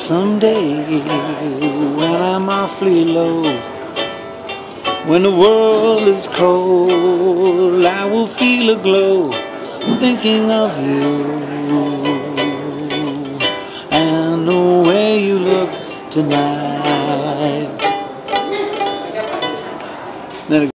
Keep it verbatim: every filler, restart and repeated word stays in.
Someday, when I'm awfully low, when the world is cold, I will feel a glow thinking of you and the way you look tonight. Then